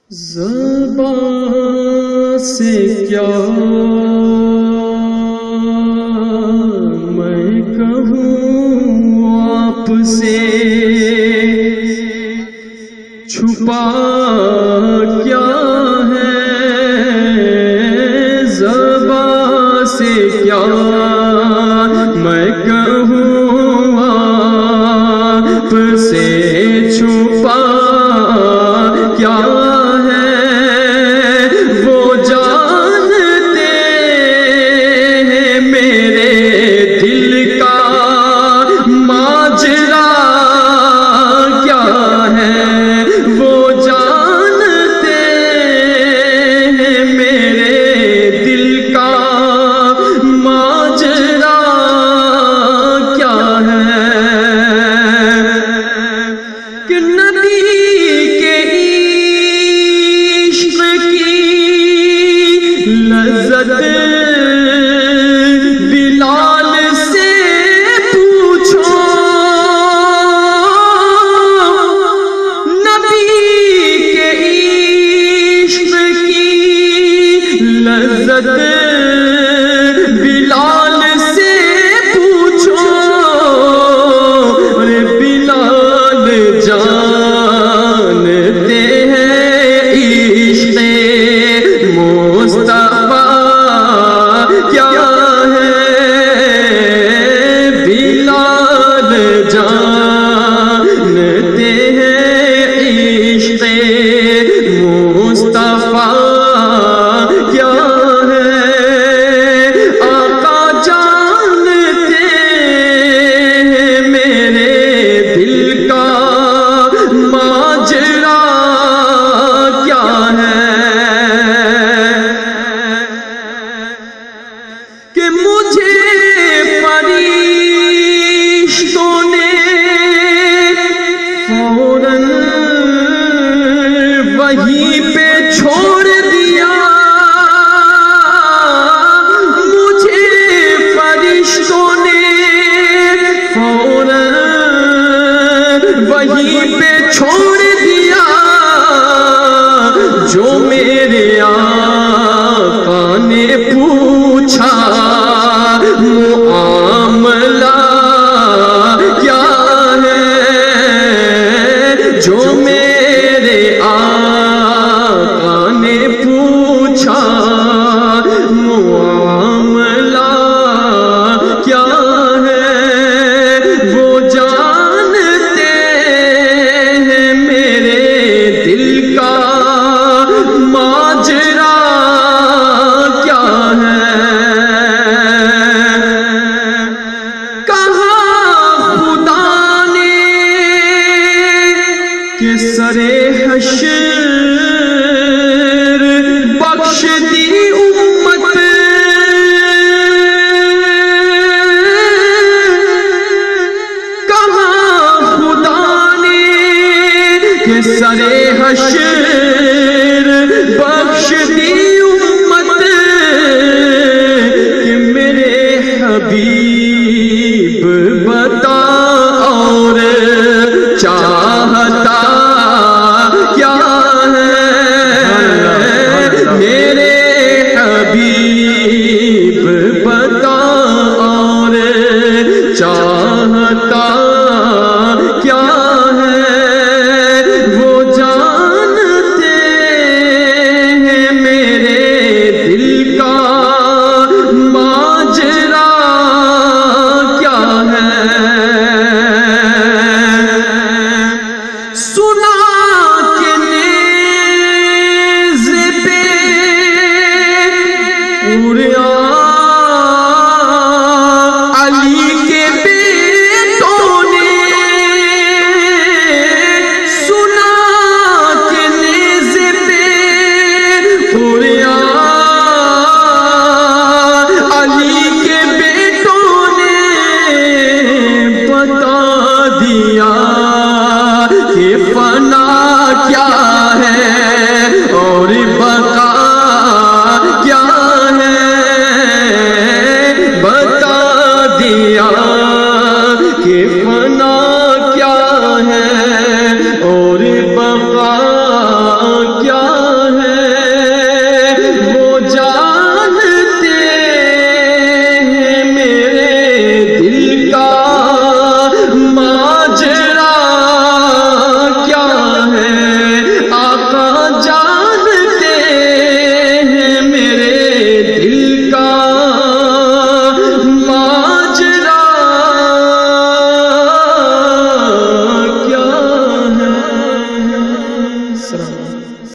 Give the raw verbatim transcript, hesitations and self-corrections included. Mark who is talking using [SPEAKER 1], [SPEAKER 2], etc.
[SPEAKER 1] زبان سے کیا میں کہوں آپ سے، چھپا کیا ہے زبان سے کیا میں کہوں آپ سے، چھپا کیا بلال سے پوچھو، نبی کے عشق کی لذت بلال سے پوچھو، ارے بلال جانتے ہیں عشق مصطفیٰ کیا ہے، بلال جانتے ہیں عشق مصطفیٰ کیا ہے، آقا جانتے ہیں میرے دل کا ماجرا کیا ہے، کہ مجھے فرشتوں نے فوراً وہیں پہ چھوڑ دیا، مجھے فرشتوں نے فوراً وہیں پہ چھوڑ دیا، جو میرے آقا نے پوچھا معاملہ کیا ہے، جو میرے آقا نے پوچھا معاملہ کیا ہے، وہ جانتے ہیں میرے دل کا ماجرا کیا ہے، کہ سرے حشر بخش دی امت، کہاں خدا نے کہ سرے حشر